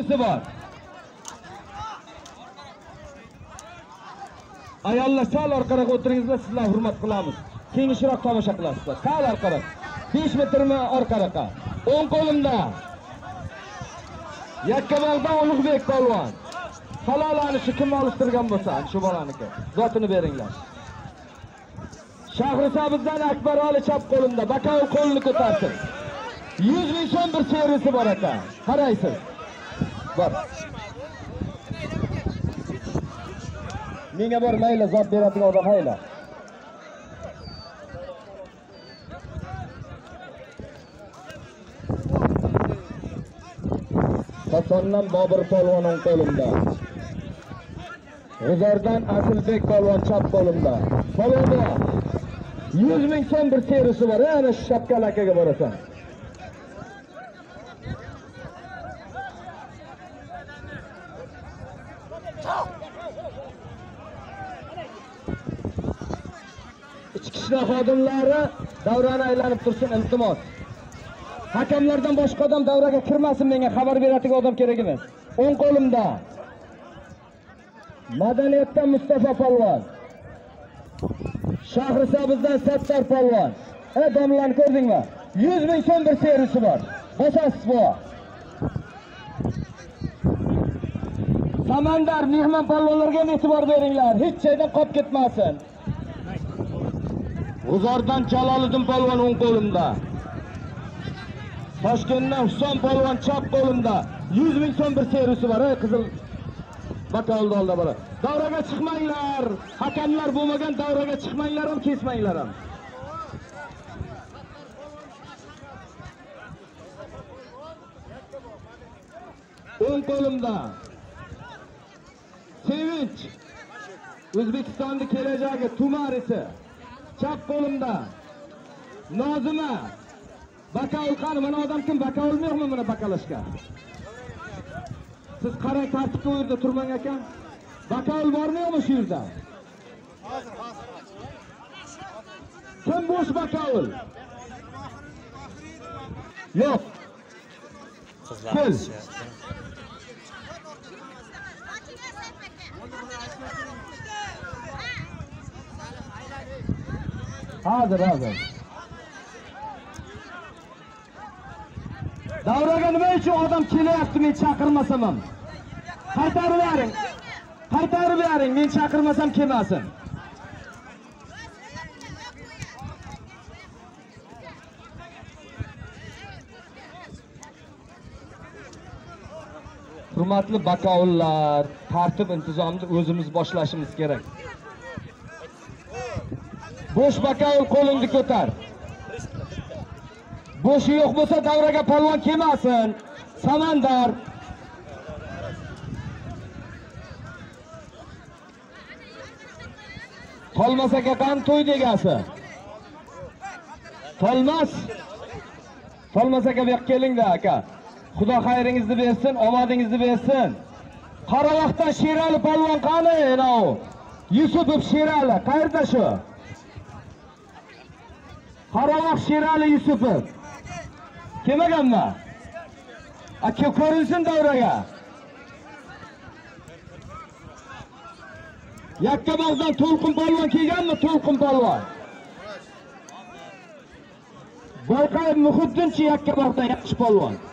serisi bor. Ayollar sal orqaroq o'tiringizlar, sizlar hurmat qilamiz. Kengishroq tomosha qilasizlar. Sal orqaroq. 5 metrmi orqaroqqa. O'ng qo'limda Yakkabog'dan Ulug'bek polvon. Halolanishi kim olishtirgan bo'lsa, shu bolaniki. Zotini beringlar. Shahrisabzdan Akbar Ali chap qo'limda, Bakov qo'lini ko'tarsin. 100 ming so'm bir serisi bor ekan. Qaraysiz. Bor. Menga bor mayli zot beradigan odam hayla. Qosondan Bobur polvoning qo'limda. G'uzordan Asilbek polvon chap qo'limda. Polvonda 100 ming so'm bir serisi bor. Ana shu shapkali akaga borasan. Ichki ishlar xodimlari davrani aylanib tursin, iltimos. Hakamlardan boshqa odam davraga kirmasin, menga xabar beradigan odam kerak emas. O'ng qo'limda Madaniyatdan Mustafa polvon. Shahrisabzdan Sattar polvon. Domlarni ko'rdingmi? 100 ming so'm bir serisi bor. Bosasiz bu. Samandar mehmon polvonlarga e'tibor beringlar. Hech joydan qolib ketmasin. G'uzordan Jaloliddin polvon o'ng qo'limda. Toshkentdan Huson polvon chap qo'limda. 100 ming so'm bir serisi bor. Qizil Bakovul oldi bola. Davraga chiqmanglar. Hakamlar bo'lmagan davraga chiqmanglar ham, kesmanglar ham. O'ng qo'limda Sevinch, O'zbekistonning kelajagi tumarisi. Chap qo'limda Nozima. Bakovul qani, mana odam kim? Bakovul yo'qmi buni bakalashga? Siz qarang, tartibga u yerda turmang ekan. Bakovul bormi yo'qmi shu yerda? Hozir. Kim bo'sh bakovul? Yo'q. Qizlar. Hozir. Davraga nima uchun odam kelyapti, men chaqirmasam ham? Qaytarib bering, men chaqirmasam kelmasin. Hurmatli bakovullar, tartib intizomni o'zimiz boshlashimiz kerak. Bo'sh bakovul qo'lingni ko'tar. Bo'shi yo'q bo'lsa davraga polvon kelmasin. Samandar. Tolmas aka qani to'y degasi? Tolmas aka bu yoqqa kelingda aka. Xudo xayringizni bersin, omadingizni bersin. Qaravoqdan Sherali polvon qani? Enov. Yusupov Sherali, qayerda shu? Qaravoq Sherali Yusupov. Kelmaganmi? Aka ko'rinsin davraga. Yakkabog'dan To'lqin polvon kelganmi? To'lqin polvon. Boyqay Muhiddinchi Yakkabog'dan yaxshi polvon.